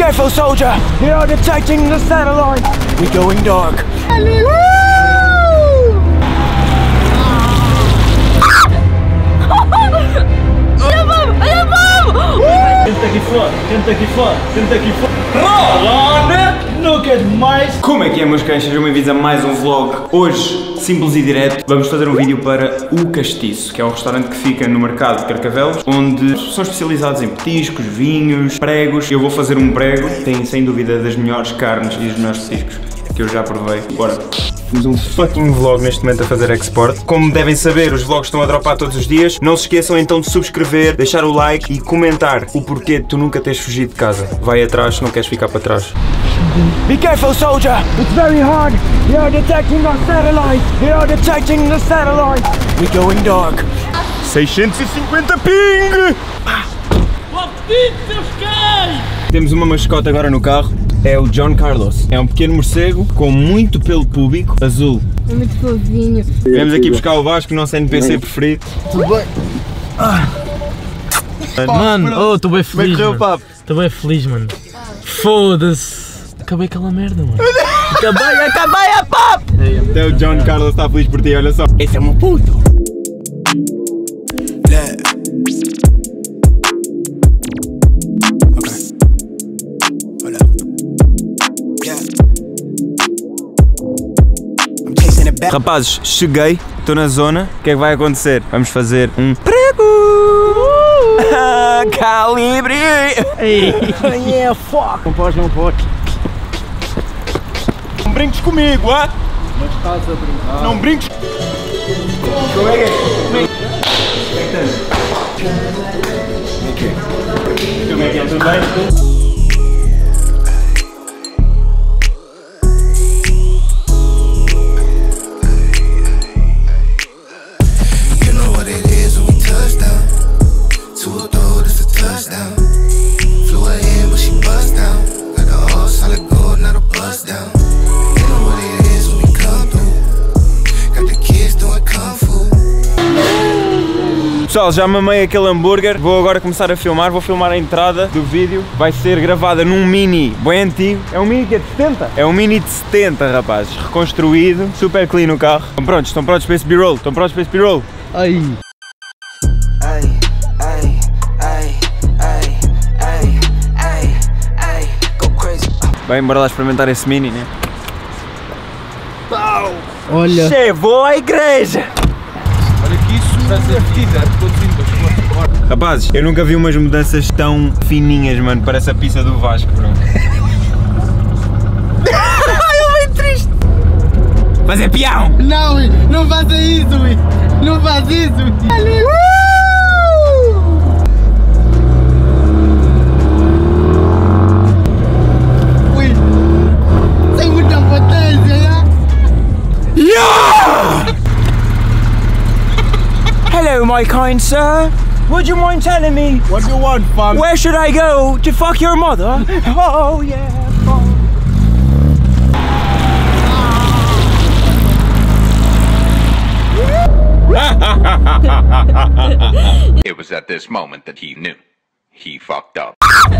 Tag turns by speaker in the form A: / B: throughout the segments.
A: careful, soldier! They are detecting the satellite! We're going dark.
B: Tenta aqui fora. Rola, não quero mais.
C: Como é que é, meus cães? Sejam bem-vindos a mais um vlog. Hoje, simples e direto, vamos fazer um vídeo para o Castiço, que é um restaurante que fica no mercado de Carcavelos, onde são especializados em petiscos, vinhos, pregos. Eu vou fazer um prego, tem sem dúvida das melhores carnes e dos melhores petiscos que eu já provei. Bora! Temos um fucking vlog neste momento a fazer export. Como devem saber, os vlogs estão a dropar todos os dias. Não se esqueçam então de subscrever, deixar o like e comentar o porquê de tu nunca teres fugido de casa. Vai atrás se não queres ficar para trás.
A: Be careful, soldier! It's very hard! They are detecting our satellite! They are detecting the satellite! We're going dark.
C: 650 ping!
B: Seus cães!
C: Temos uma mascota agora no carro. É o John Carlos. É um pequeno morcego com muito pelo púbico azul.
D: É muito fofinho.
C: Viemos aqui buscar o Vasco, o nosso NPC preferido.
B: Tudo bem? Mano, estou bem feliz. Estou bem feliz, mano. Foda-se. Acabei aquela merda, mano. Acabei a papo!
C: Até o John Carlos está feliz por ti, olha só. Esse é o meu puto. Rapazes, cheguei, estou na zona, o que é que vai acontecer? Vamos fazer um prego! Calibre!
A: Yeah, fuck! Não pode.
C: Não brinques comigo, ah?
B: Mas estás a brincar.
C: Não brinques! Como é que é? Como é que é? Tudo bem? Pessoal, já mamei aquele hambúrguer, vou agora começar a filmar, vou filmar a entrada do vídeo, vai ser gravada num Mini bem antigo. É um Mini que é de 70? É um Mini de 70, rapazes, reconstruído, super clean o carro. Estão prontos para esse B-roll? Estão prontos para esse B-roll?
B: Ai.
C: Bem, bora lá experimentar esse Mini, né?
B: Olha.
C: Chegou à igreja!
B: Olha que isso vai ser fedido.
C: Rapazes, eu nunca vi umas mudanças tão fininhas, mano, parece a pizza do Vasco, bro. Eu bem triste! Mas é peão!
B: Não faça isso, não faz isso! Ui, tem muita potência, já!
C: Yeah!
A: Hello, my kind sir. Would you mind telling me
B: What do you want, fam?
A: where should I go to fuck your mother? Oh yeah.
E: It was at this moment that he knew. He fucked up.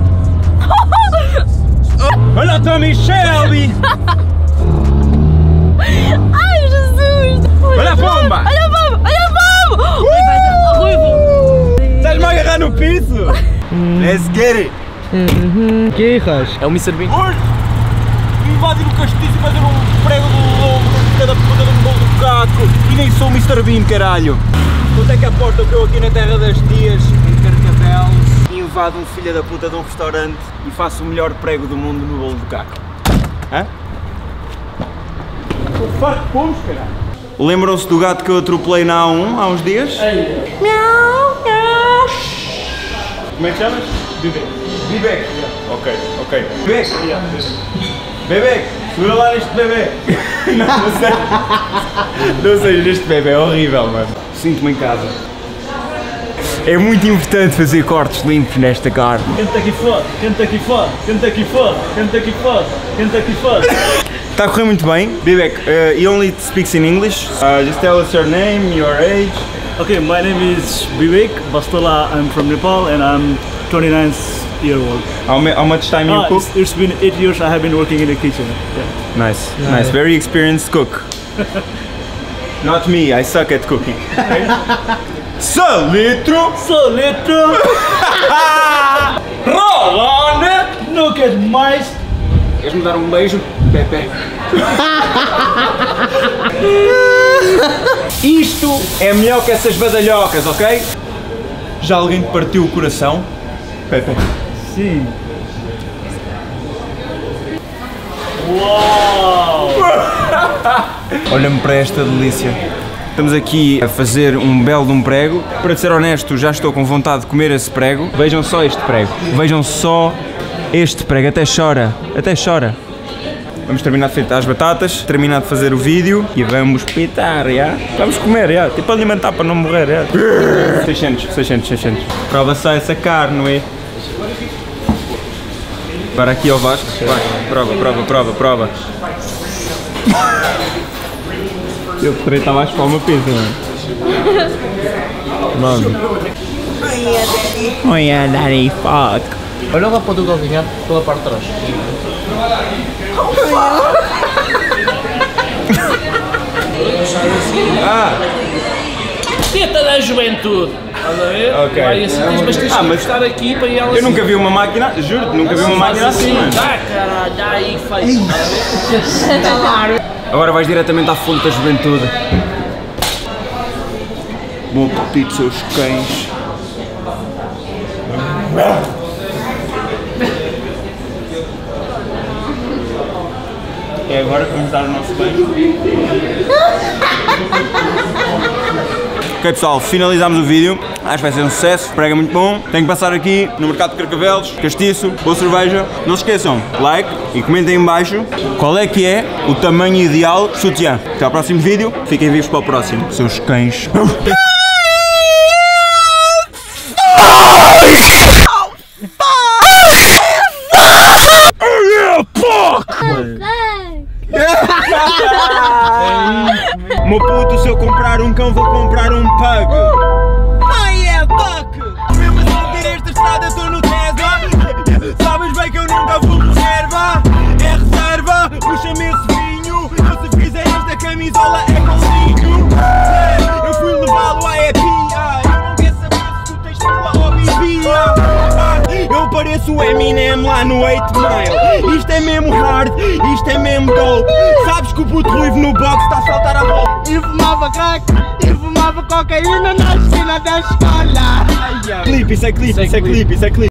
C: Olha Tommy Shelby!
D: Ai, Jesus!
C: Olha a bomba!
D: Olha a bomba! Olha a bomba! Ui, vai dar ruivo!
C: Estás-me a agarrar no piso? Let's get it!
B: Que erras? É o Mr. Bean.
C: Invadir o castiço e fazer um prego do lobo de cada puta de um bolo do caco. E nem sou o Mr. Bean, caralho. Quanto é que aposta que eu aqui na terra das tias, em Carcavelos, invado um filho da puta de um restaurante e faço o melhor prego do mundo no bolo do caco? Hã? Estou farto de pomos, caralho. Lembram-se do gato que eu atropelei na A1 há uns dias? Miau, miau. Como é que chamas? Bebê. Bebê. Ok. Bebê. Bebê. Segura lá neste bebê. Não sei neste bebê, é horrível, mano. Sinto-me em casa. É muito importante fazer cortes limpos nesta carne.
B: Kentucky Fried, Kentucky Fried, Kentucky Fried, Kentucky Fried, Kentucky Fried.
C: Está a correr muito bem. Bibek, he only speaks in English. Just tell us your name, your age.
F: Okay, my name is Vivek Bastola. I'm from Nepal and I'm 29 8-year old.
C: How much time you cook?
F: It's been 8 years I have been working in the kitchen. Yeah.
C: Nice, nice. Very experienced cook. Not me, I suck at cooking. Salitro! Rolando!
F: Look at mais.
C: Queres-me dar beijo, Pepe? Isto é melhor que essas badalhocas, ok? Já alguém te partiu o coração? Pepe.
F: Sim. Uau!
C: Olha-me para esta delícia. Estamos aqui a fazer um belo de um prego. Para ser honesto, já estou com vontade de comer esse prego. Vejam só este prego. Vejam só este prego. Até chora. Até chora. Vamos terminar de fritar as batatas, terminar de fazer o vídeo e vamos pitar, já? Vamos comer, já? Tipo alimentar para não morrer, já? 600. Prova só essa carne, não é? Para aqui ao Vasco. Vai, prova. Eu gostaria de estar mais para uma pizza, mano. Olha, daddy, fuck.
B: Olha lá para o teu calcanhar pela parte de trás. Teta da juventude. Estás a ver?
C: Ok.
B: Vai assim, mas tens que estar aqui para ir ela.
C: Eu nunca vi uma máquina, juro, nunca vi uma máquina assim, mano.
B: Dá, caralho, dá aí, faz.
C: Agora vais diretamente à fonte da juventude. Bom apetite, seus cães. É agora que vamos dar o nosso beijo. Ok pessoal, finalizamos o vídeo. Acho que vai ser um sucesso, prego é muito bom. Tenho que passar aqui no mercado de Carcavelos, castiço, boa cerveja. Não se esqueçam, like e comentem em baixo qual é que é o tamanho ideal de sutiã. Até ao próximo vídeo, fiquem vivos para o próximo. Seus cães. Meu puto, se eu comprar um cão, vou comprar um pug. Ai, é fuck! Mesmo assim, ter esta estrada, estou no Tesla. Sabes bem que eu nunca vou reserva. É reserva, puxa-me esse vinho. Eu se fizer esta camisola é golzinho. Eu fui levá-lo à EPI. Eu não quero saber se tu tens pila ou bibia. Eu pareço o Eminem lá no 8 Mile. Isto é mesmo hard, isto é mesmo dope. Sabes que o puto ruivo no box está a soltar a bola.
G: E fumava crack, e fumava cocaína na esquina da escola.
C: Clipe, isso é clipe.